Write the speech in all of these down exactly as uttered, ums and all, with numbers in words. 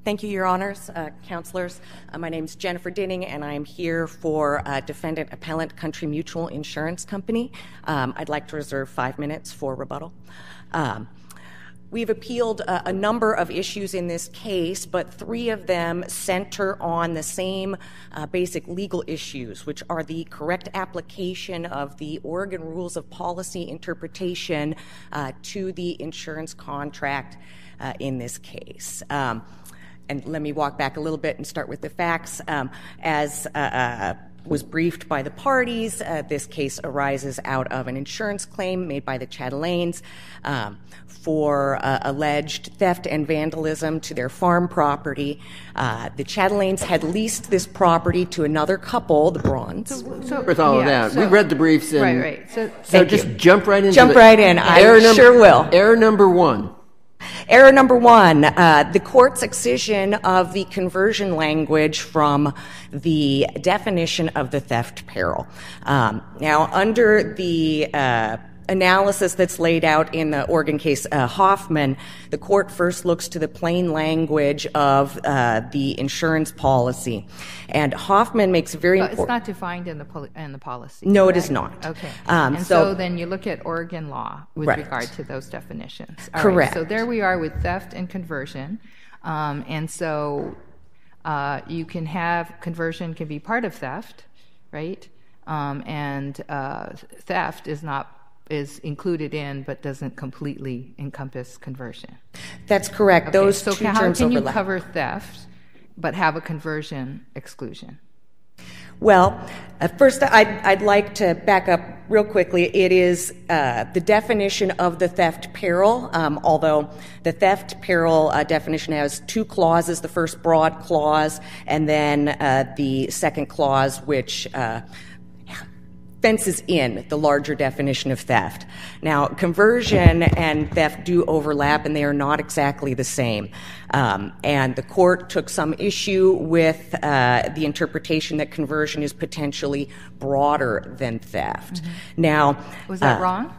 Thank you, Your Honors, uh, counselors. Uh, my name is Jennifer Dinning, and I'm here for uh, Defendant Appellant Country Mutual Insurance Company. Um, I'd like to reserve five minutes for rebuttal. Um, we've appealed uh, a number of issues in this case, but three of them center on the same uh, basic legal issues, which are the correct application of the Oregon Rules of Policy Interpretation uh, to the insurance contract uh, in this case. Um, And let me walk back a little bit and start with the facts. Um, as uh, uh, was briefed by the parties, uh, this case arises out of an insurance claim made by the Chatelains um, for uh, alleged theft and vandalism to their farm property. Uh, the Chatelains had leased this property to another couple, the Brauns. So, so, with all yeah, of that, so, we read the briefs. And right, right. So, so just you. jump right into Jump the, right in. I number, sure will. Error number one. Error number one, uh, the court's excision of the conversion language from the definition of the theft peril. Um, now, under the uh, analysis that's laid out in the Oregon case uh, Hoffman, the court first looks to the plain language of uh, the insurance policy. And Hoffman makes very but important... It's not defined in the, poli- in the policy. No, correct? It is not. Okay. Um, and so, so then you look at Oregon law with right. regard to those definitions. All Correct. Right, so there we are with theft and conversion. Um, and so uh, you can have, conversion can be part of theft, right? Um, and uh, theft is not is included in but doesn't completely encompass conversion. That's correct. Okay, Those so two how terms can you overlap. cover theft but have a conversion exclusion? Well, uh, first I'd, I'd like to back up real quickly. It is uh, the definition of the theft peril, um, although the theft peril uh, definition has two clauses, the first broad clause and then uh, the second clause which uh, fences in the larger definition of theft. Now, conversion and theft do overlap, and they are not exactly the same. Um, and the court took some issue with uh, the interpretation that conversion is potentially broader than theft. Mm-hmm. Now, was that uh, wrong?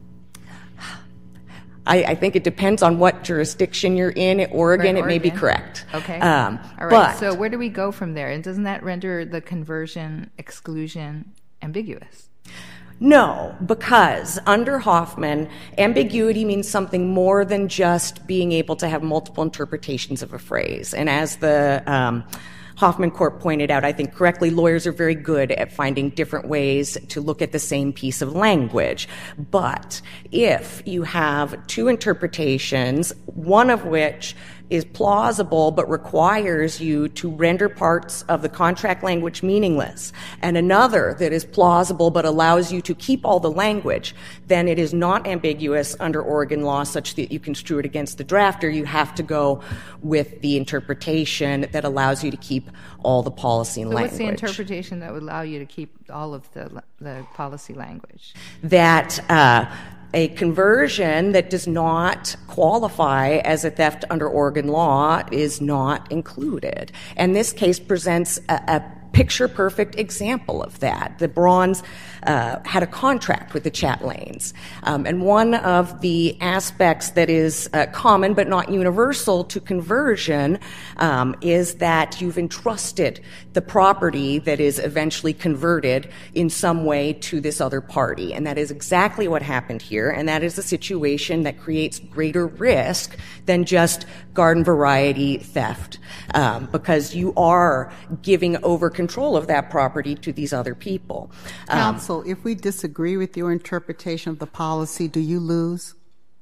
I, I think it depends on what jurisdiction you're in. At Oregon, right, it may be Oregon. correct. Okay. Um, All right. But, so where do we go from there? And doesn't that render the conversion exclusion ambiguous? No, because under Hoffman, ambiguity means something more than just being able to have multiple interpretations of a phrase. And as the um, Hoffman court pointed out, I think correctly, lawyers are very good at finding different ways to look at the same piece of language. But if you have two interpretations, one of which is plausible but requires you to render parts of the contract language meaningless, and another that is plausible but allows you to keep all the language, then it is not ambiguous under Oregon law such that you construe it against the drafter. You have to go with the interpretation that allows you to keep all the policy so language. What's the interpretation that would allow you to keep all of the, the policy language? That uh, a conversion that does not qualify as a theft under Oregon law is not included. And this case presents a, a picture-perfect example of that. The Brauns uh, had a contract with the Chatelains. Um, and one of the aspects that is uh, common but not universal to conversion um, is that you've entrusted the property that is eventually converted in some way to this other party. And that is exactly what happened here, and that is a situation that creates greater risk than just garden variety theft, um, because you are giving over control of that property to these other people. Um, Counsel, if we disagree with your interpretation of the policy, do you lose?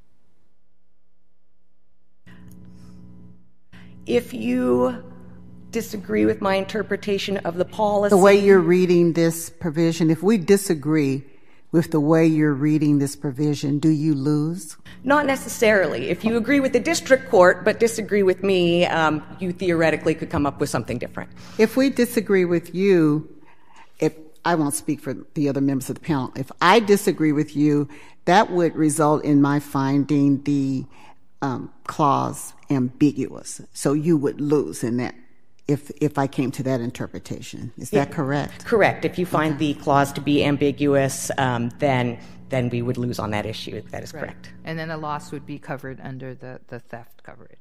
If you disagree with my interpretation of the policy... The way you're reading this provision, if we disagree with the way you're reading this provision, do you lose? Not necessarily. If you agree with the district court but disagree with me, um, you theoretically could come up with something different. If we disagree with you, if I won't speak for the other members of the panel, if I disagree with you, that would result in my finding the um, clause ambiguous. So you would lose in that. If if I came to that interpretation. Is that yeah, correct? Correct. If you find okay. the clause to be ambiguous, um, then then we would lose on that issue. That is right. correct. And then a loss would be covered under the, the theft coverage.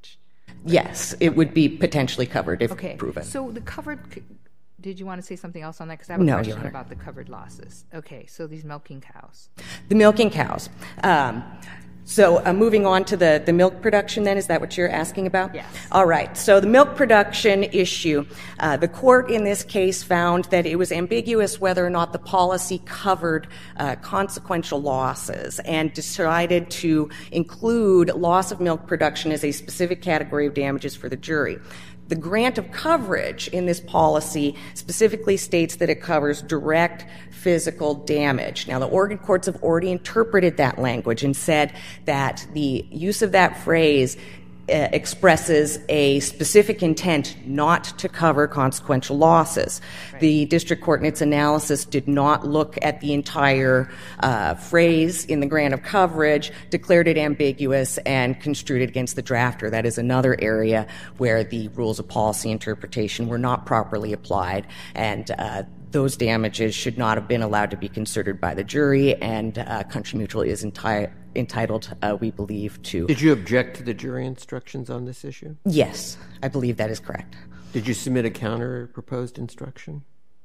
Yes, it would be potentially covered if okay. proven. So the covered, did you want to say something else on that? Because I have a No, question Your Honor. about the covered losses. Okay, so these milking cows. The milking cows. Um, so uh, moving on to the, the milk production then, is that what you're asking about? Yes. All right. So the milk production issue, uh, the court in this case found that it was ambiguous whether or not the policy covered uh, consequential losses and decided to include loss of milk production as a specific category of damages for the jury. The grant of coverage in this policy specifically states that it covers direct physical damage. Now, the Oregon courts have already interpreted that language and said that the use of that phrase uh, expresses a specific intent not to cover consequential losses. Right. The district court in its analysis did not look at the entire uh, phrase in the grant of coverage, declared it ambiguous, and construed it against the drafter. That is another area where the rules of policy interpretation were not properly applied, and uh, those damages should not have been allowed to be considered by the jury, and uh, Country Mutual is enti- entitled, uh, we believe, to... Did you object to the jury instructions on this issue? Yes, I believe that is correct. Did you submit a counter-proposed instruction?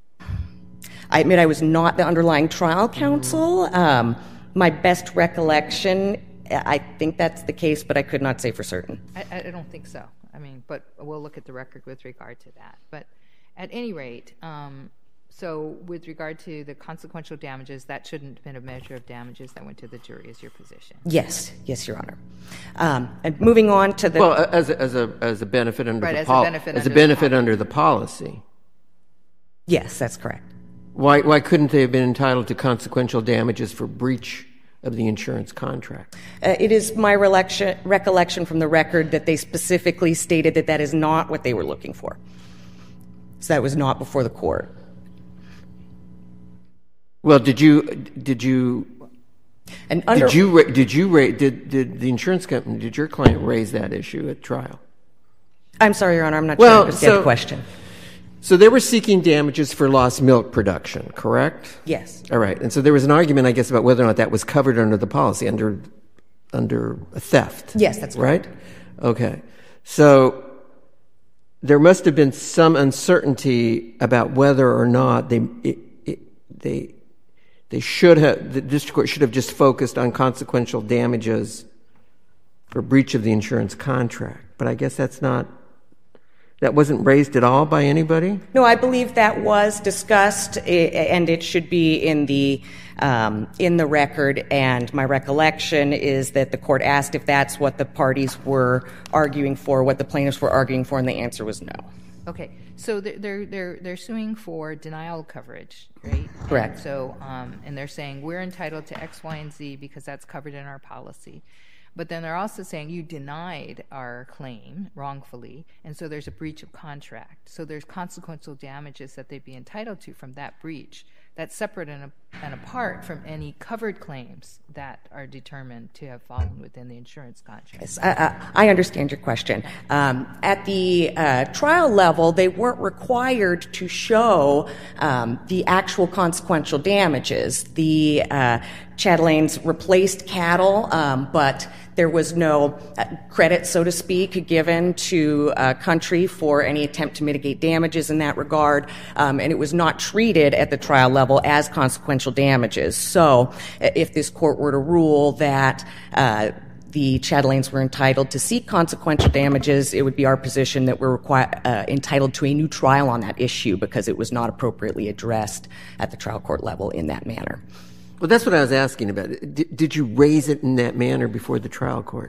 I admit I was not the underlying trial counsel. Um, my best recollection, I think that's the case, but I could not say for certain. I, I don't think so. I mean, but we'll look at the record with regard to that. But at any rate... Um, So with regard to the consequential damages, that shouldn't have been a measure of damages that went to the jury, is your position? Yes. Yes, Your Honor. Um, and moving on to the... Well, as a, as a, as a benefit under right, the as policy. a benefit, as under, a benefit the under the policy. Yes, that's correct. Why, why couldn't they have been entitled to consequential damages for breach of the insurance contract? Uh, it is my recollection, recollection from the record that they specifically stated that that is not what they were looking for. So that was not before the court. Well, did you did you and under, did you did you did did the insurance company, did your client raise that issue at trial? I'm sorry, Your Honor, I'm not well, sure I understand so, the question. So they were seeking damages for lost milk production, correct? Yes. All right, and so there was an argument, I guess, about whether or not that was covered under the policy, under under a theft. Yes, that's right. Correct. Okay, so there must have been some uncertainty about whether or not they it, it, they. They should have, the district court should have just focused on consequential damages for breach of the insurance contract. But I guess that's not, that wasn't raised at all by anybody? No, I believe that was discussed, and it should be in the um, in the record. And my recollection is that the court asked if that's what the parties were arguing for, what the plaintiffs were arguing for, and the answer was no. Okay. So they're they're they're suing for denial of coverage, right? Correct. And so um, and they're saying we're entitled to X, Y, and Z because that's covered in our policy. But then they're also saying you denied our claim wrongfully, and so there's a breach of contract. So there's consequential damages that they'd be entitled to from that breach. That's separate and, and apart from any covered claims that are determined to have fallen within the insurance contract. Yes, I, I understand your question. Um, at the uh, trial level, they weren't required to show um, the actual consequential damages. The uh, Chatelains replaced cattle, um, but there was no uh, credit, so to speak, given to uh, Country for any attempt to mitigate damages in that regard, um, and it was not treated at the trial level as consequential damages. So if this court were to rule that uh, the Chatelains were entitled to seek consequential damages, it would be our position that we're requir- uh, entitled to a new trial on that issue because it was not appropriately addressed at the trial court level in that manner. Well, that's what I was asking about. Did, did you raise it in that manner before the trial court?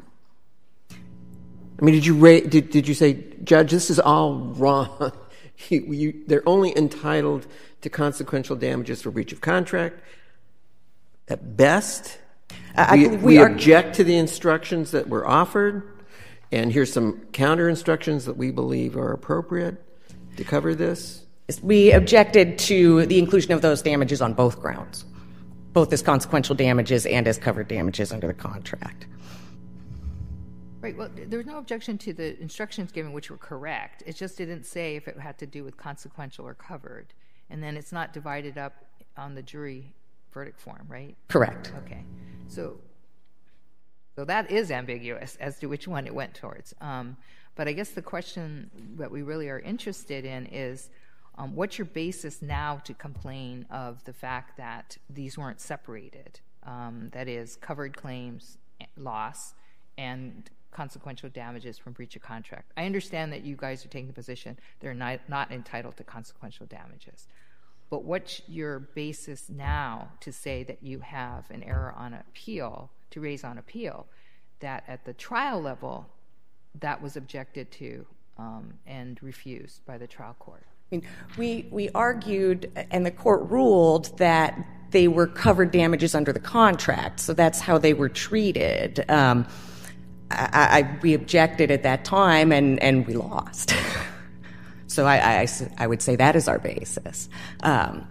I mean, did you ra- did, did you say, Judge, this is all wrong? you, you, they're only entitled to consequential damages for breach of contract at best? I we believe we, we are, object to the instructions that were offered, and here's some counter instructions that we believe are appropriate to cover this. We objected to the inclusion of those damages on both grounds, both as consequential damages and as covered damages under the contract. Right. Well, there was no objection to the instructions given, which were correct. It just didn't say if it had to do with consequential or covered. And then it's not divided up on the jury verdict form, right? Correct. Okay. So so that is ambiguous as to which one it went towards. Um, But I guess the question that we really are interested in is, um, what's your basis now to complain of the fact that these weren't separated? Um, that is, covered claims, loss, and consequential damages from breach of contract. I understand that you guys are taking the position they're not, not entitled to consequential damages. But what's your basis now to say that you have an error on appeal, to raise on appeal, that at the trial level that was objected to um, and refused by the trial court? I mean, we, we argued, and the court ruled that they were covered damages under the contract, so that's how they were treated. Um, I, I, we objected at that time, and, and we lost. So I, I, I would say that is our basis. Um,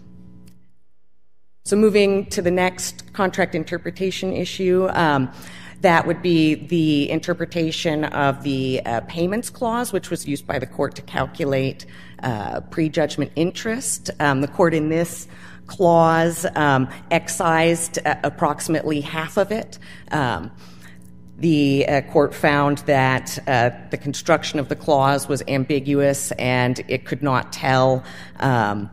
so moving to the next contract interpretation issue, um, that would be the interpretation of the uh, payments clause, which was used by the court to calculate uh, prejudgment interest. Um, the court in this clause um, excised uh, approximately half of it. Um, The uh, court found that uh, the construction of the clause was ambiguous and it could not tell um,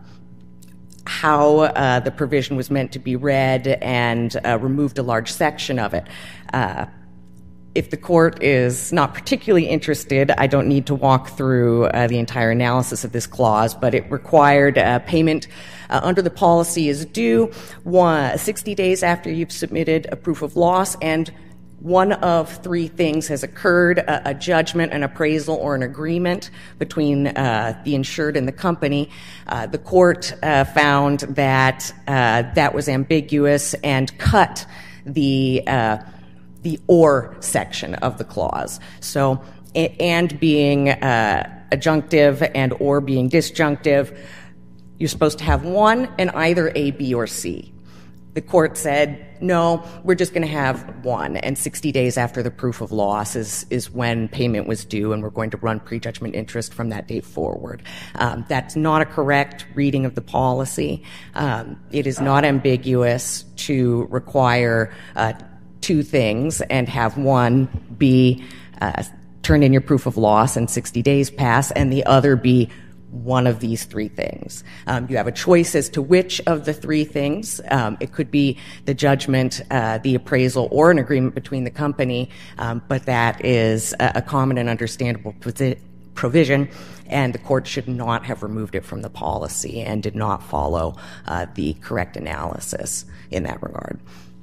how uh, the provision was meant to be read, and uh, removed a large section of it. Uh, if the court is not particularly interested, I don't need to walk through uh, the entire analysis of this clause, but it required uh, payment uh, under the policy is due one, sixty days after you've submitted a proof of loss, and one of three things has occurred: a, a judgment, an appraisal, or an agreement between uh, the insured and the company. Uh, the court uh, found that uh, that was ambiguous and cut the uh, the or section of the clause. So, and being uh, adjunctive and or being disjunctive, you're supposed to have one and either A, B, or C. The court said, no, we're just going to have one, and sixty days after the proof of loss is, is when payment was due, and we're going to run prejudgment interest from that date forward. Um, that's not a correct reading of the policy. Um, it is not ambiguous to require uh, two things and have one be uh, turn in your proof of loss and sixty days pass, and the other be one of these three things. Um, you have a choice as to which of the three things. Um, it could be the judgment, uh, the appraisal, or an agreement between the company, um, but that is a, a common and understandable provision, and the court should not have removed it from the policy and did not follow uh, the correct analysis in that regard.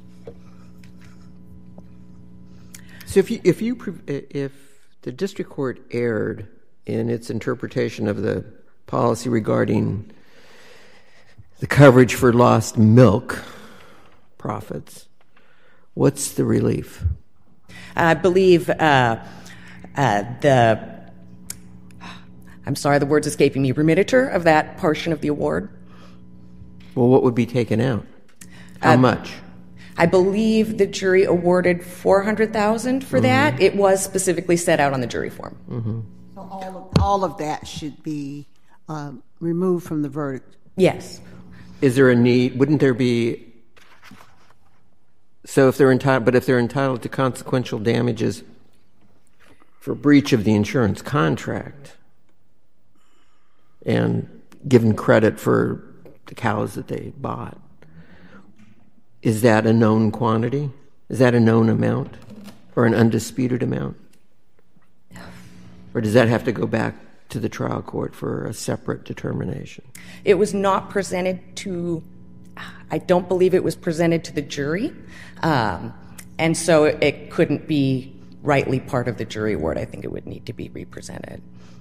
So if you, if you if the district court erred in its interpretation of the policy regarding the coverage for lost milk profits, what's the relief? I believe uh, uh, the, I'm sorry, the word's escaping me, remediator of that portion of the award. Well, what would be taken out? How uh, much? I believe the jury awarded four hundred thousand dollars for mm-hmm. that. It was specifically set out on the jury form. Mm-hmm. So all of, all of that should be um, removed from the verdict? Yes. Is there a need, wouldn't there be, so if they're entitled, but if they're entitled to consequential damages for breach of the insurance contract and given credit for the cows that they bought, is that a known quantity? Is that a known amount or an undisputed amount? Or does that have to go back to the trial court for a separate determination? It was not presented to, I don't believe it was presented to the jury, um, and so it, it couldn't be rightly part of the jury award. I think it would need to be represented.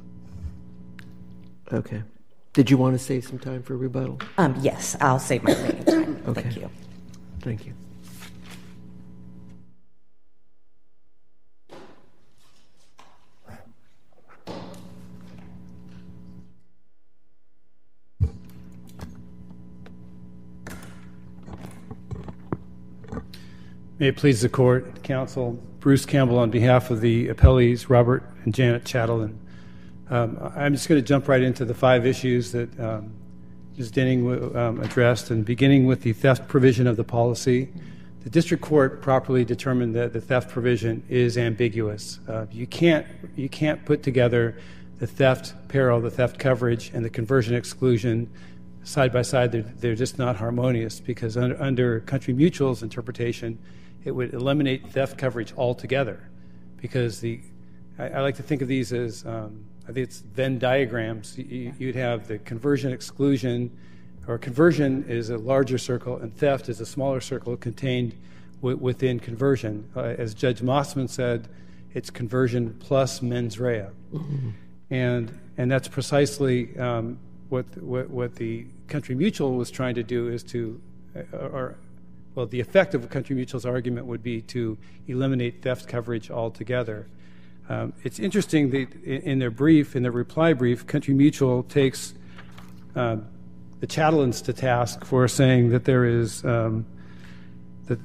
Okay. Did you want to save some time for rebuttal? Um, yes, I'll save my remaining time. Okay. Thank you. Thank you. May it please the court, counsel, Bruce Campbell on behalf of the appellees, Robert and Janet Chatelain. Um, I'm just going to jump right into the five issues that um, Miz Denning um, addressed, and beginning with the theft provision of the policy. the district court properly determined that the theft provision is ambiguous. Uh, you can't you can't put together the theft peril, the theft coverage, and the conversion exclusion side by side. They're, they're just not harmonious, because under, under Country Mutual's interpretation, it would eliminate theft coverage altogether. Because the I, I like to think of these as um, I think it's Venn diagrams. You, you'd have the conversion exclusion, or conversion is a larger circle, and theft is a smaller circle contained w- within conversion. Uh, as Judge Mossman said, it's conversion plus mens rea. Mm-hmm. And and that's precisely um, what, what what the Country Mutual was trying to do, is to, uh, or well, the effect of Country Mutual's argument would be to eliminate theft coverage altogether. Um, it's interesting that in their brief, in their reply brief, Country Mutual takes uh, the Chatelains to task for saying that there is um, that.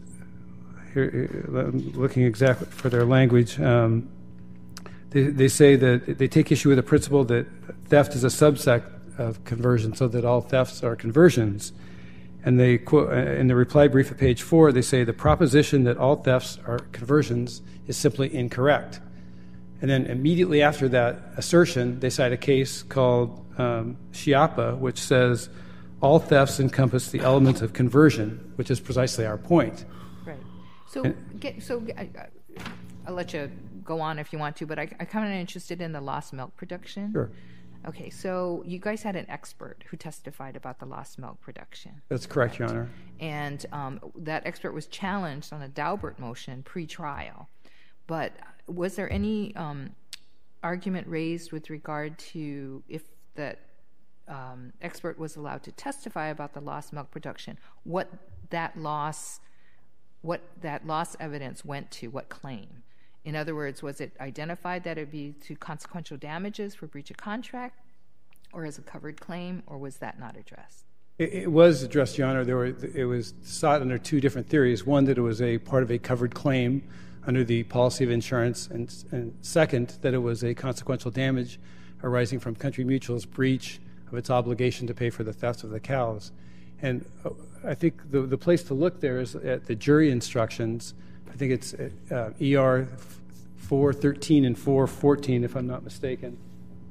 Here, I'm looking exactly for their language. Um, they, they say that they take issue with the principle that theft is a subset of conversion, so that all thefts are conversions. And they quote in the reply brief at page four. They say the proposition that all thefts are conversions is simply incorrect. And then immediately after that assertion, they cite a case called um, Schiappa, which says all thefts encompass the elements of conversion, which is precisely our point. Right. So, get, so I, I'll let you go on if you want to, but I, I'm kind of interested in the lost milk production. Sure. Okay, so you guys had an expert who testified about the lost milk production. That's correct, Your Honor. And um, that expert was challenged on a Daubert motion pre-trial. But was there any um, argument raised with regard to if that um, expert was allowed to testify about the lost milk production, what that loss, what that loss evidence went to, what claim? In other words, was it identified that it would be to consequential damages for breach of contract, or as a covered claim, or was that not addressed? It, it was addressed, Your Honor. There were, it was sought under two different theories. One, that it was a part of a covered claim under the policy of insurance, and, and second, that it was a consequential damage arising from Country Mutual's breach of its obligation to pay for the theft of the cows. And I think the, the place to look there is at the jury instructions. I think it's uh, E R four thirteen and four fourteen, if I'm not mistaken.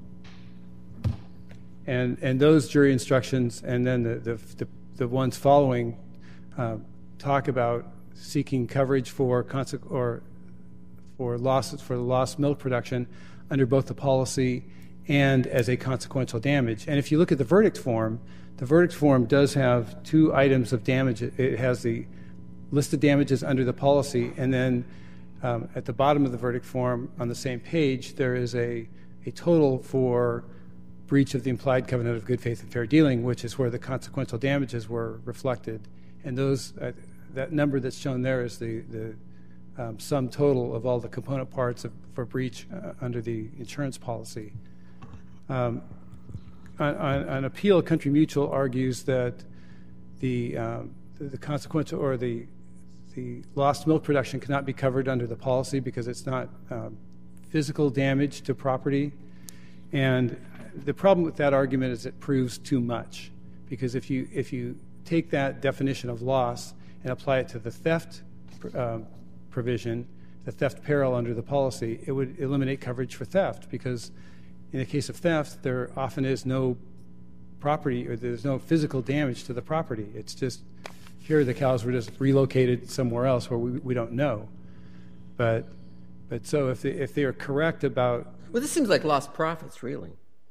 And and those jury instructions, and then the the, the, the ones following, uh, talk about seeking coverage for conse- or for losses for the lost milk production under both the policy and as a consequential damage. And if you look at the verdict form, the verdict form does have two items of damage. It has the list of damages under the policy, and then um, at the bottom of the verdict form on the same page, there is a, a total for breach of the implied covenant of good faith and fair dealing, which is where the consequential damages were reflected. And those uh, that number that's shown there is the, the um, sum total of all the component parts of, for breach uh, under the insurance policy. Um, on, on, on appeal, Country Mutual argues that the, um, the, the consequential or the the lost milk production cannot be covered under the policy because it's not um, physical damage to property. And the problem with that argument is it proves too much, because if you if you take that definition of loss and apply it to the theft uh, provision, the theft peril under the policy, it would eliminate coverage for theft, because in the case of theft, there often is no property, or there's no physical damage to the property. It's just, here the cows were just relocated somewhere else where we, we don't know. But but so if they, if they are correct about... Well, this seems like lost profits, really.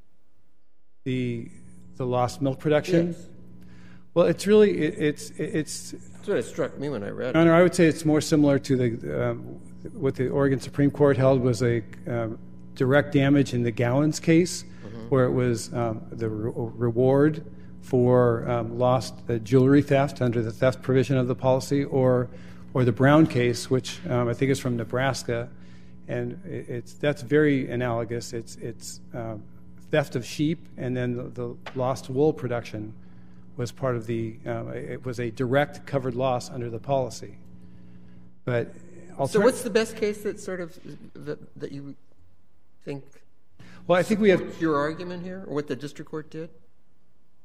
The the lost milk production? Yes. Well, it's really, it, it's... it's That's what it struck me when I read it. Honor, I would say it's more similar to the um, what the Oregon Supreme Court held was a um, direct damage in the Gowans case, mm-hmm. where it was um, the re- reward for um, lost uh, jewelry theft under the theft provision of the policy, or or the Brown case, which um, I think is from Nebraska, and it, it's that's very analogous. It's it's um, theft of sheep, and then the, the lost wool production was part of the. Um, it was a direct covered loss under the policy. But alter- so, what's the best case that sort of that, that you think? Well, I think we have your argument here, or what the district court did.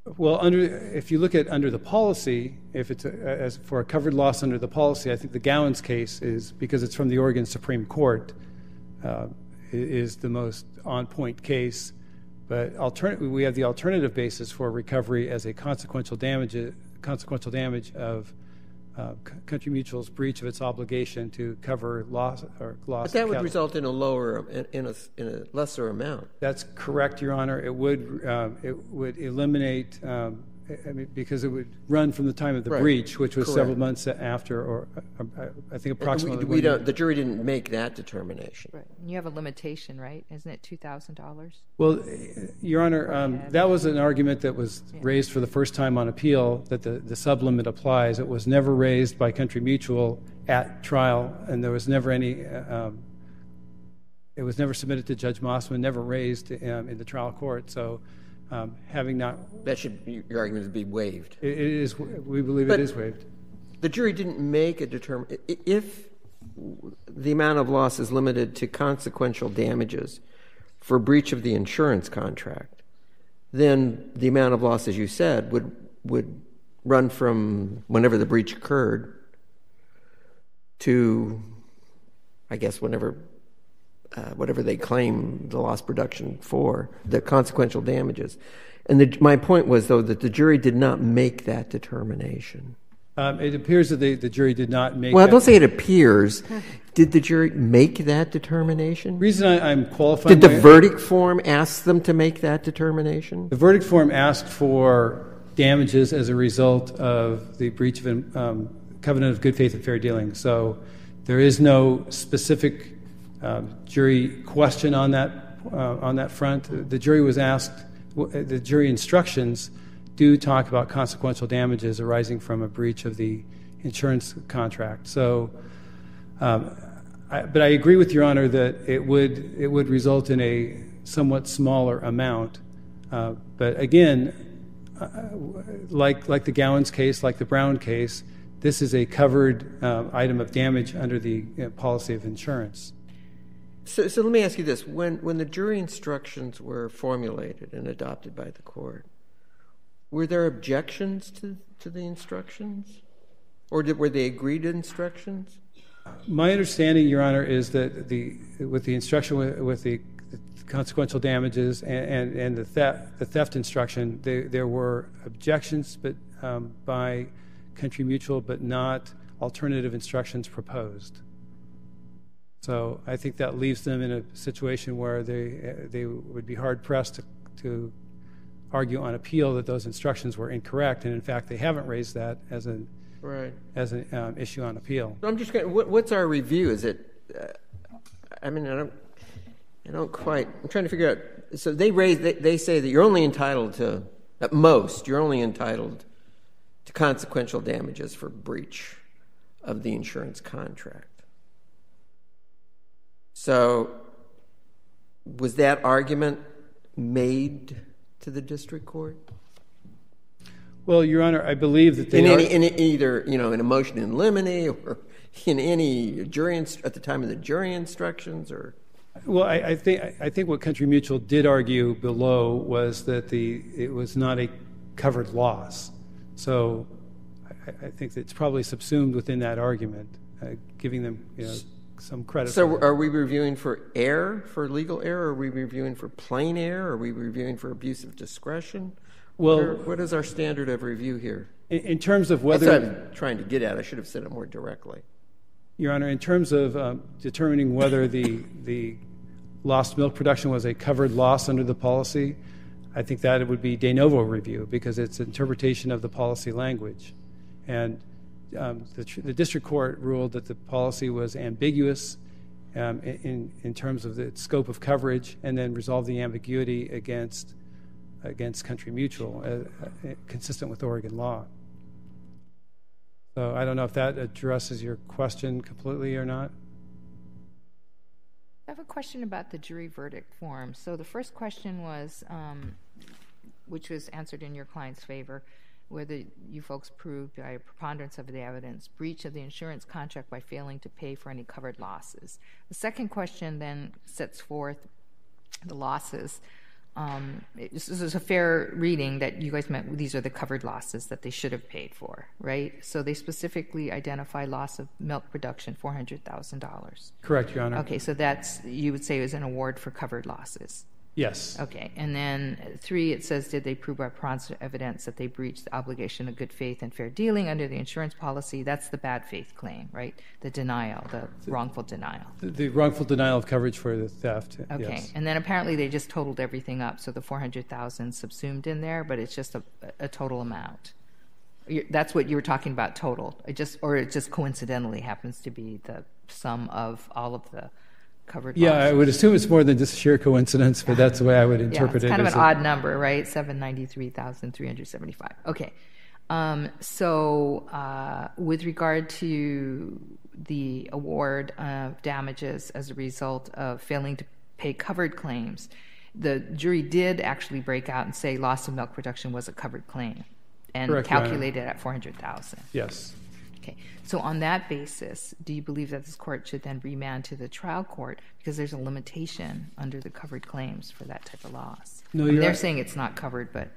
Well, under if you look at under the policy, if it's a, as for a covered loss under the policy, I think the Gowans case is, because it's from the Oregon Supreme Court, uh, is the most on-point case. But alternate, we have the alternative basis for recovery as a consequential damage, consequential damage of uh, Country Mutual's breach of its obligation to cover loss or loss. But that would capital. result in a lower, in, in a in a lesser amount. That's correct, Your Honor. It would um, it would eliminate um, I mean, because it would run from the time of the Right. breach, which was Correct. several months after, or uh, I think approximately. We, we don't, the jury didn't make that determination. Right. And you have a limitation, right? Isn't it two thousand dollars? Well, Your Honor, um, that was an argument that was raised for the first time on appeal, that the, the sublimit applies. It was never raised by Country Mutual at trial, and there was never any, uh, um, it was never submitted to Judge Mossman, never raised um, in the trial court. So um, having not... That should, your argument would be waived. It, it is, we believe But it is waived. The jury didn't make a determination. If the amount of loss is limited to consequential damages for breach of the insurance contract, then the amount of loss, as you said, would would run from whenever the breach occurred to, I guess, whenever uh, whatever they claim the loss production for, the consequential damages. And the, my point was, though, that the jury did not make that determination. Um, it appears that they, the jury did not make Well, that. don't say it appears. Did the jury make that determination? The reason I, I'm qualifying... Did the my- verdict form ask them to make that determination? The verdict form asked for damages as a result of the breach of um, covenant of good faith and fair dealing. So there is no specific um, jury question on that uh, on that front. The jury was asked. The jury instructions do talk about consequential damages arising from a breach of the insurance contract. So, um, I, but I agree with Your Honor that it would it would result in a somewhat smaller amount. Uh, but again, uh, like like the Gowans case, like the Brown case, this is a covered uh, item of damage under the uh, policy of insurance. So, so let me ask you this: when when the jury instructions were formulated and adopted by the court, were there objections to to the instructions, or did, were they agreed instructions? My understanding, Your Honor, is that the with the instruction with, with the consequential damages and, and, and the theft the theft instruction, there, there were objections, but um, by Country Mutual, but not alternative instructions proposed. So I think that leaves them in a situation where they they would be hard pressed to, to argue on appeal that those instructions were incorrect, and in fact they haven't raised that as an Right. as an um, issue on appeal. So I'm just going. What, what's our review? Is it? Uh, I mean, I don't. I don't quite. I'm trying to figure out. So they raise. They, they say that you're only entitled to, at most, you're only entitled to consequential damages for breach of the insurance contract. So, was that argument made to the district court? Well, Your Honor, I believe that they in, are, any, in either, you know, in a motion in limine or in any jury inst- at the time of the jury instructions, or. Well, I, I think I think what Country Mutual did argue below was that the it was not a covered loss. So, I, I think that it's probably subsumed within that argument, uh, giving them, you know, some credit. So, for that. are we reviewing for error, for legal error? Are we reviewing for plain error? Are we reviewing for abuse of discretion? Well, what, are, what is our standard of review here? In, in terms of whether, That's what I'm trying to get at. I should have said it more directly. Your Honor, in terms of um, determining whether the the lost milk production was a covered loss under the policy, I think that it would be de novo review because it's interpretation of the policy language, and um, the, the district court ruled that the policy was ambiguous um, in in terms of the scope of coverage, and then resolved the ambiguity against against Country Mutual, uh, uh, consistent with Oregon law. So I don't know if that addresses your question completely or not. I have a question about the jury verdict form. So the first question was, um, which was answered in your client's favor, whether you folks proved by a preponderance of the evidence breach of the insurance contract by failing to pay for any covered losses. The second question then sets forth the losses um, this is a fair reading that you guys meant these are the covered losses that they should have paid for, right? So they specifically identify loss of milk production, four hundred thousand dollars. Correct, Your Honor. Okay, so that's, you would say, is an award for covered losses. Yes. Okay, and then three, it says, did they prove by preponderance of evidence that they breached the obligation of good faith and fair dealing under the insurance policy? That's the bad faith claim, right? The denial, the, the wrongful denial. The, the wrongful denial of coverage for the theft. Okay, yes. And then apparently they just totaled everything up, so the four hundred thousand subsumed in there, but it's just a, a total amount. You're, that's what you were talking about, total. It just, or it just coincidentally happens to be the sum of all of the covered Yeah, losses. I would assume it's more than just sheer coincidence, but that's the way I would interpret yeah, it's kind it. of an a, odd number, right? seven hundred ninety-three thousand three hundred seventy-five. Okay. Um, so uh, with regard to the award of damages as a result of failing to pay covered claims, the jury did actually break out and say loss of milk production was a covered claim and Correct, calculated at four hundred thousand dollars. Yes. Okay, so on that basis, do you believe that this court should then remand to the trial court because there's a limitation under the covered claims for that type of loss? No, I mean, you're they're right. saying it's not covered, but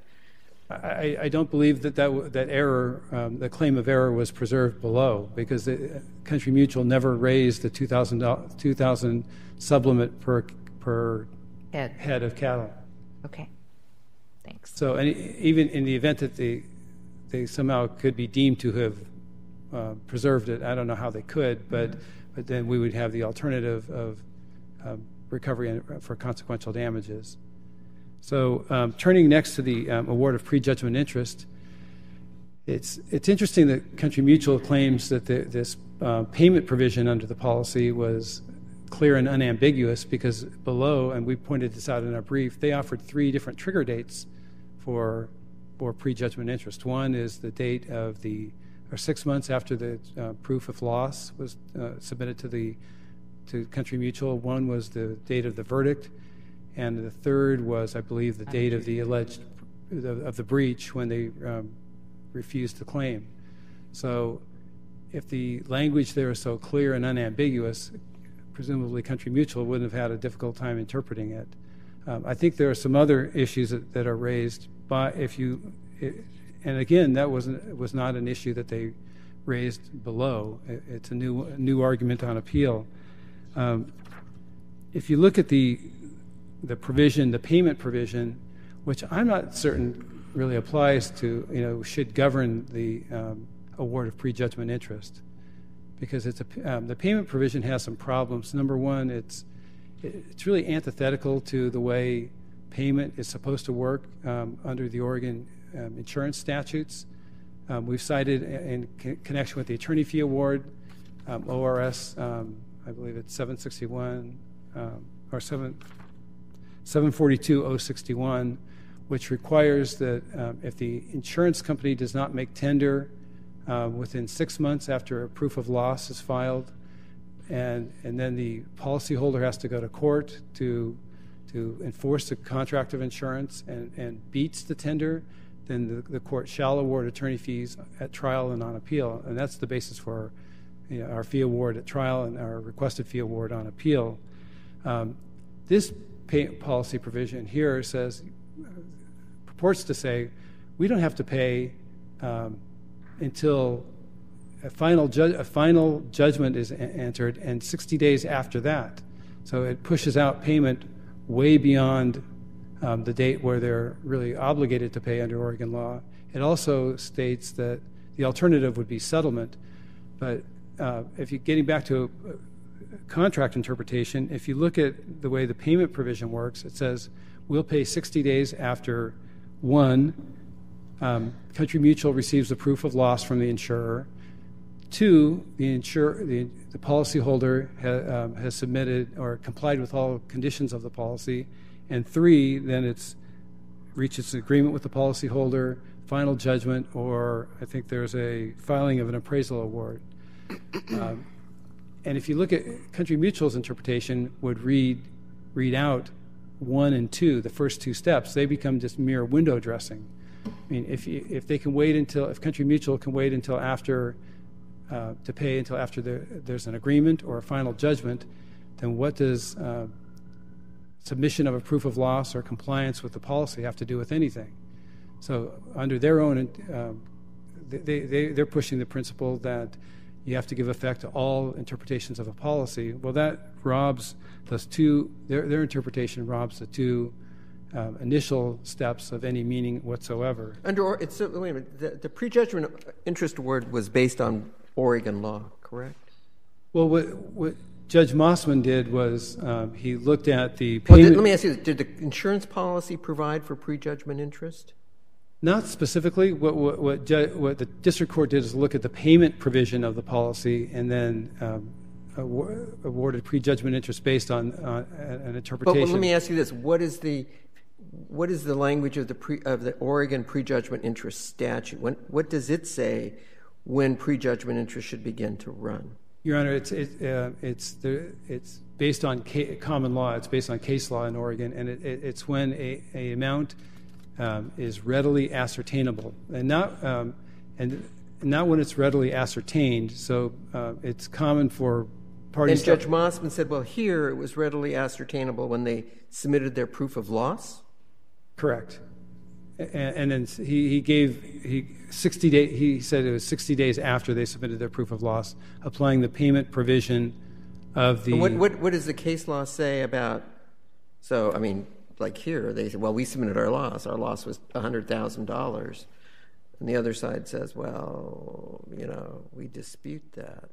I, I don't believe that that, that error, um, the claim of error was preserved below because the Country Mutual never raised the two thousand sublimit per, per head. head of cattle. Okay, thanks. So and even in the event that they, they somehow could be deemed to have uh, preserved it, I don't know how they could, but, mm-hmm. but then we would have the alternative of um, recovery for consequential damages. So um, turning next to the um, award of prejudgment interest, it's it's interesting that Country Mutual claims that the, this uh, payment provision under the policy was clear and unambiguous because below, and we pointed this out in our brief, they offered three different trigger dates for for prejudgment interest. One is the date of the, or six months after the uh, proof of loss was uh, submitted to the to Country Mutual. One was the date of the verdict. And the third was, I believe, the date of the alleged, of the breach when they um, refused to claim. So if the language there is so clear and unambiguous, presumably Country Mutual wouldn't have had a difficult time interpreting it. Um, I think there are some other issues that, that are raised by, if you, it, and again, that wasn't, was not an issue that they raised below. It, it's a new, a new argument on appeal. Um, if you look at the, the provision, the payment provision, which I'm not certain really applies to, you know, should govern the um, award of prejudgment interest, because it's a, um, the payment provision has some problems. Number one, it's it's really antithetical to the way payment is supposed to work um, under the Oregon um, insurance statutes. Um, we've cited in c- connection with the attorney fee award, um, O R S, um, I believe it's seven sixty-one um, or seven. seven forty-two oh sixty-one, which requires that um, if the insurance company does not make tender uh, within six months after a proof of loss is filed, and and then the policyholder has to go to court to to enforce the contract of insurance and, and beats the tender, then the, the court shall award attorney fees at trial and on appeal. And that's the basis for you know, our fee award at trial and our requested fee award on appeal. Um, this Pay policy provision here says, uh, purports to say, we don't have to pay um, until a final, ju- a final judgment is a- entered and sixty days after that. So it pushes out payment way beyond um, the date where they're really obligated to pay under Oregon law. It also states that the alternative would be settlement. But uh, if you're getting back to a, contract interpretation, if you look at the way the payment provision works, it says we'll pay sixty days after one, um, Country Mutual receives the proof of loss from the insurer. Two, the insurer, the, the policyholder ha, um, has submitted or complied with all conditions of the policy. And three, then it's reaches an agreement with the policyholder, final judgment, or I think there's a filing of an appraisal award. Um, And if you look at Country Mutual's interpretation, would read read out one and two, the first two steps, they become just mere window dressing. I mean, if you, if they can wait until, if Country Mutual can wait until after, uh, to pay until after there, there's an agreement or a final judgment, then what does uh, submission of a proof of loss or compliance with the policy have to do with anything. So under their own, um, they, they, they're pushing the principle that you have to give effect to all interpretations of a policy. Well, that robs those two, their, their interpretation robs the two um, initial steps of any meaning whatsoever. Under, it's, wait a minute, the, the prejudgment interest award was based on Oregon law, correct? Well, what, what Judge Mossman did was um, he looked at the Well, payment. did, let me ask you, did the insurance policy provide for prejudgment interest? Not specifically. What, what, what, ju- what the district court did is look at the payment provision of the policy and then um, award, awarded prejudgment interest based on uh, an interpretation. But well, let me ask you this: what is the what is the language of the pre, of the Oregon prejudgment interest statute? When, what does it say when prejudgment interest should begin to run? Your Honor, it's it, uh, it's the, it's based on ca- common law. It's based on case law in Oregon, and it, it, it's when a, a amount um, is readily ascertainable, and not um, and not when it's readily ascertained. So uh, it's common for parties. And Judge Mossman said, well, here it was readily ascertainable when they submitted their proof of loss. Correct. And, and then he, he gave he sixty day. He said it was sixty days after they submitted their proof of loss, applying the payment provision of the. What what what does the case law say about? So I mean, like here they say, well, we submitted our loss. Our loss was a hundred thousand dollars, and the other side says, well, you know, we dispute that.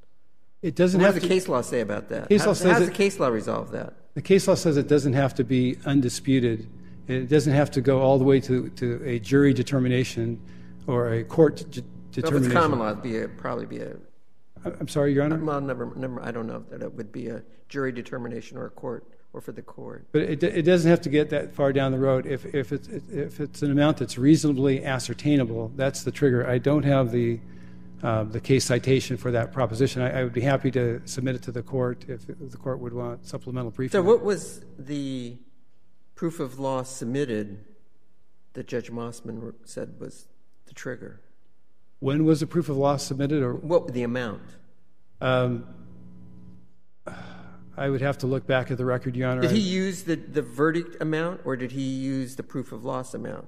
It doesn't what have does the to, case law say about that? Case How, law does, says how does it, the case law resolve that? The case law says it doesn't have to be undisputed. It doesn't have to go all the way to, to a jury determination or a court d- determination. Well, if it's common law, it'd be a, probably be a. I'm sorry, Your Honor? Well, never, never, I don't know that it would be a jury determination or a court or for the court. But it, it doesn't have to get that far down the road. If, if, it's, if it's an amount that's reasonably ascertainable, that's the trigger. I don't have the, uh, the case citation for that proposition. I, I would be happy to submit it to the court if the court would want supplemental briefing. So what was the proof of loss submitted that Judge Mossman said was the trigger? When was the proof of loss submitted? Or what was the amount? Um, I would have to look back at the record, Your Honor. Did he use the, the verdict amount, or did he use the proof of loss amount?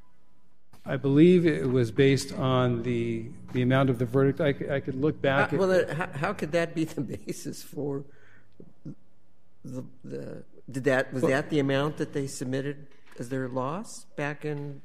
I believe it was based on the the amount of the verdict. I could, I could look back. How, well, uh, how, how could that be the basis for the the? Did that was well, that the amount that they submitted as their loss back in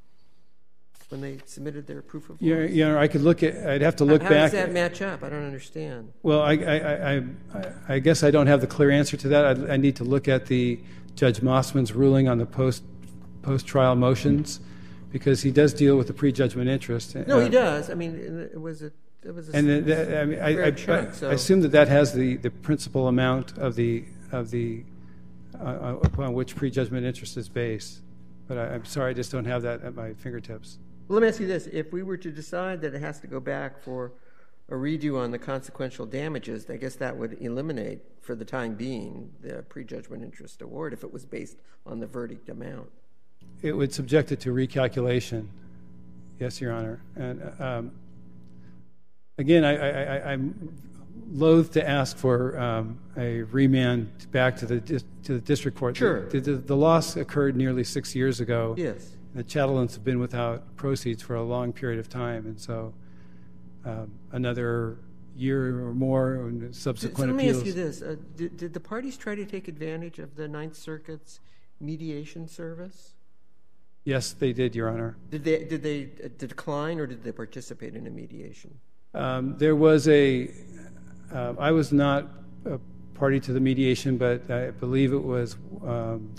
when they submitted their proof of loss? Yeah, yeah. I could look at. I'd have to look how, back. How does that match up? I don't understand. Well, I I, I, I, I guess I don't have the clear answer to that. I, I need to look at the Judge Mossman's ruling on the post post trial motions, because he does deal with the prejudgment interest. No, uh, he does. I mean, it was a it was a. And the, the, I mean, I, I, chunk, I, so. I assume that that has the, the principal amount of the of the uh, upon which prejudgment interest is based. But I, I'm sorry, I just don't have that at my fingertips. Well, let me ask you this. If we were to decide that it has to go back for a redo on the consequential damages, I guess that would eliminate, for the time being, the prejudgment interest award if it was based on the verdict amount. It would subject it to recalculation. Yes, Your Honor. And um, again, I, I, I, I'm loath to ask for um, a remand back to the to the district court. Sure. The, the, the loss occurred nearly six years ago. Yes. The Chatelains have been without proceeds for a long period of time, and so um, another year or more and subsequent so let appeals. me ask you this: uh, did, did the parties try to take advantage of the Ninth Circuit's mediation service? Yes, they did, Your Honor. Did they did they uh, decline, or did they participate in a mediation? Um, there was a. Uh, I was not a party to the mediation, but I believe it was. Um,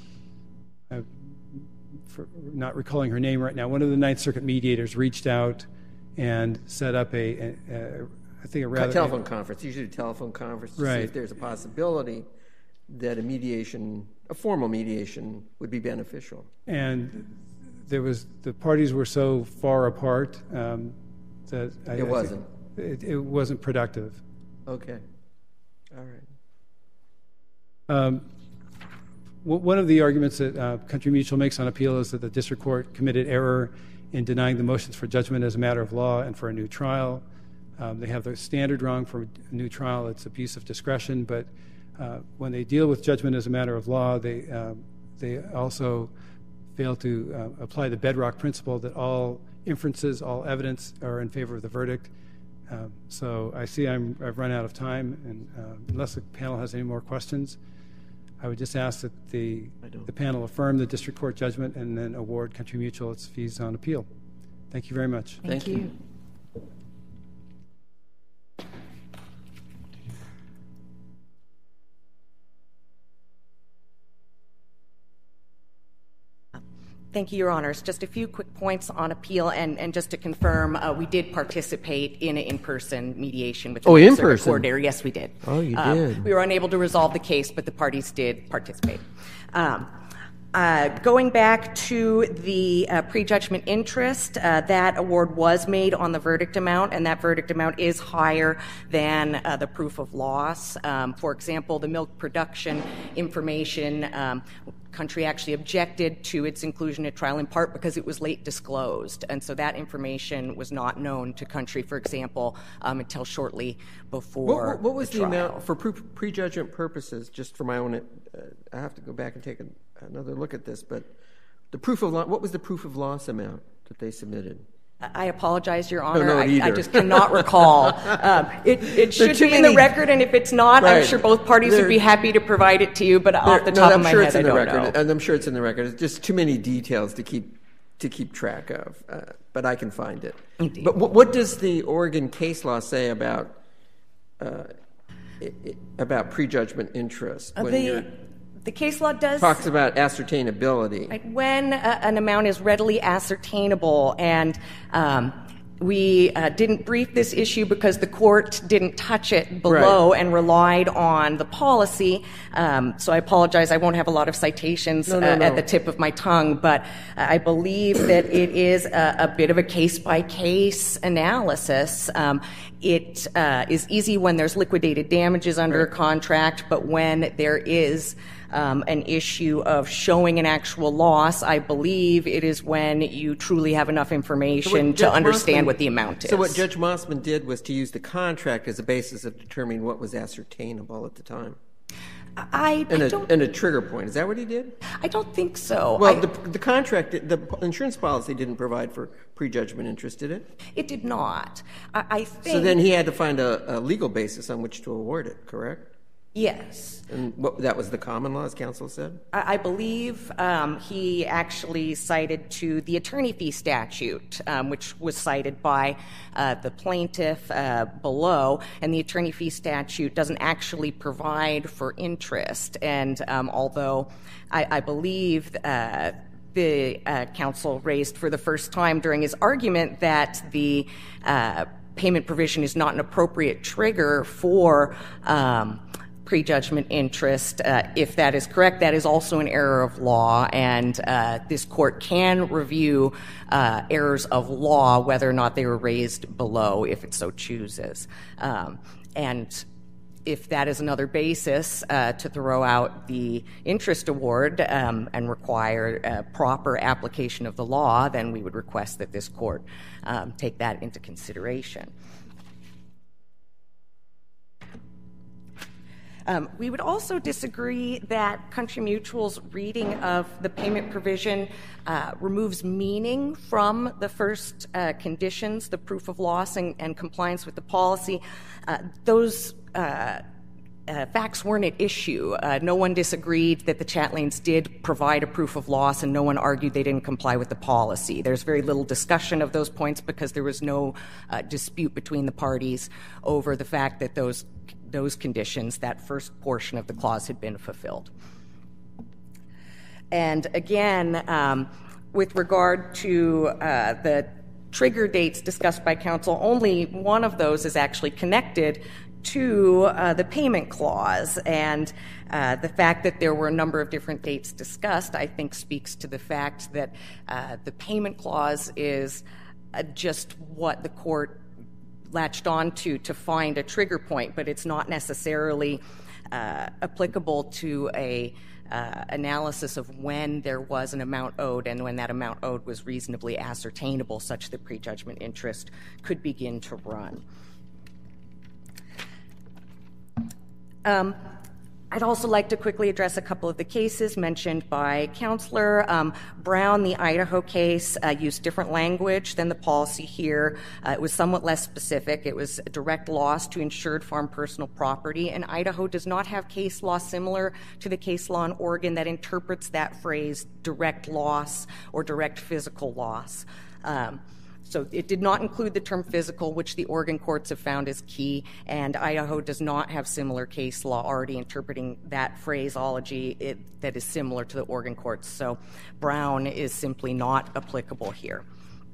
I, for not recalling her name right now, one of the Ninth Circuit mediators reached out and set up a, a, a I think a rather telephone a, conference. Usually, a telephone conference to right. see if there's a possibility that a mediation, a formal mediation, would be beneficial. And there was the parties were so far apart um, that I, it wasn't. I it, it wasn't productive. Okay. All right. Um, One of the arguments that uh, Country Mutual makes on appeal is that the district court committed error in denying the motions for judgment as a matter of law and for a new trial. Um, they have the standard wrong for a new trial. It's abuse of discretion, but uh, when they deal with judgment as a matter of law, they, uh, they also fail to uh, apply the bedrock principle that all inferences, all evidence are in favor of the verdict. Uh, so I see I'm, I've run out of time, and uh, unless the panel has any more questions, I would just ask that the, the panel affirm the district court judgment and then award Country Mutual its fees on appeal. Thank you very much. Thank, Thank you. you. Thank you, Your Honors. Just a few quick points on appeal, and, and just to confirm, uh, we did participate in an in-person mediation with the oh, in Circuit person. Court. Yes, we did. Oh, you um, did. We were unable to resolve the case, but the parties did participate. Um, uh, going back to the uh, prejudgment interest, uh, that award was made on the verdict amount, and that verdict amount is higher than uh, the proof of loss. Um, for example, the milk production information. Um, Country actually objected to its inclusion at trial in part because it was late disclosed, and so that information was not known to Country, for example, um, until shortly before. What, what was the, the trial. amount for pre- prejudgment purposes? Just for my own, uh, I have to go back and take a, another look at this. But the proof of lo- what was the proof of loss amount that they submitted? I apologize, Your Honor. No, no, I, I just cannot recall. Um, it, it should be many, in the record, and if it's not, right. I'm sure both parties there, would be happy to provide it to you. But off the no, top I'm of my sure head, it's in I the don't record, know. and I'm sure it's in the record. It's just too many details to keep to keep track of. Uh, but I can find it. Indeed. But what, what does the Oregon case law say about uh, it, it, about prejudgment interest? Uh, when the, you're, the case law does talks about ascertainability. Right, when uh, an amount is readily ascertainable, and um, we uh, didn't brief this issue because the court didn't touch it below right. and relied on the policy. Um, so I apologize. I won't have a lot of citations no, no, uh, no. at the tip of my tongue, but I believe that it is a, a bit of a case-by-case analysis. Um, it uh, is easy when there's liquidated damages under right. a contract, but when there is Um, an issue of showing an actual loss, I believe it is when you truly have enough information so to understand Mossman, what the amount is. So what Judge Mossman did was to use the contract as a basis of determining what was ascertainable at the time. I, and, I a, don't, and a trigger point. Is that what he did? I don't think so. Well, I, the, the contract, the insurance policy didn't provide for prejudgment interest, did it? It did not. I, I think. So then he had to find a, a legal basis on which to award it, correct? Yes. And what, that was the common law, as counsel said? I, I believe um, he actually cited to the attorney fee statute, um, which was cited by uh, the plaintiff uh, below, and the attorney fee statute doesn't actually provide for interest. And um, although I, I believe uh, the uh, counsel raised for the first time during his argument that the uh, payment provision is not an appropriate trigger for um, prejudgment interest. Uh, if that is correct, that is also an error of law, and uh, this court can review uh, errors of law, whether or not they were raised below, if it so chooses. Um, and if that is another basis uh, to throw out the interest award um, and require a proper application of the law, then we would request that this court um, take that into consideration. Um, we would also disagree that Country Mutual's reading of the payment provision uh, removes meaning from the first uh, conditions, the proof of loss and, and compliance with the policy. Uh, those uh, uh, facts weren't at issue. Uh, no one disagreed that the Chatelains did provide a proof of loss, and no one argued they didn't comply with the policy. There's very little discussion of those points because there was no uh, dispute between the parties over the fact that those those conditions, that first portion of the clause, had been fulfilled. And again, um, with regard to uh, the trigger dates discussed by counsel, only one of those is actually connected to uh, the payment clause. And uh, the fact that there were a number of different dates discussed, I think, speaks to the fact that uh, the payment clause is uh, just what the court latched on to to find a trigger point, but it's not necessarily uh, applicable to a uh, analysis of when there was an amount owed and when that amount owed was reasonably ascertainable such that prejudgment interest could begin to run. Um, I'd also like to quickly address a couple of the cases mentioned by Counselor. Um, Brown, the Idaho case, uh, used different language than the policy here. Uh, it was somewhat less specific. It was a direct loss to insured farm personal property, and Idaho does not have case law similar to the case law in Oregon that interprets that phrase direct loss or direct physical loss. Um, So it did not include the term physical, which the Oregon courts have found is key, and Idaho does not have similar case law already interpreting that phraseology it, that is similar to the Oregon courts. So Brown is simply not applicable here.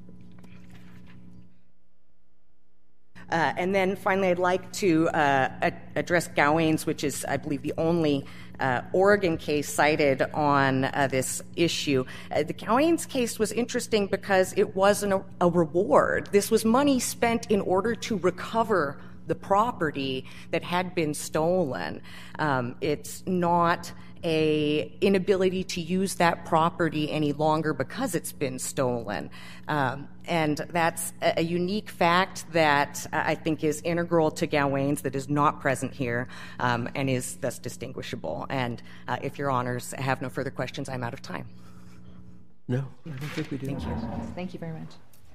Uh, and then finally, I'd like to uh, ad- address Gawain's, which is, I believe, the only uh, Oregon case cited on uh, this issue. Uh, the Gawain's case was interesting because it wasn't a, a reward. This was money spent in order to recover the property that had been stolen. Um, it's not a inability to use that property any longer because it's been stolen. Um, and that's a, a unique fact that uh, I think is integral to Gawain's that is not present here um, and is thus distinguishable. And uh, if your honors have no further questions, I'm out of time. No, I don't think we do. Thank you. Thank you very much.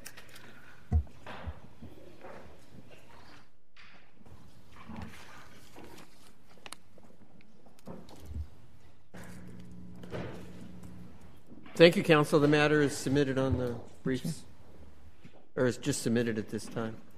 Thank you, counsel. The matter is submitted on the briefs, or is just submitted at this time.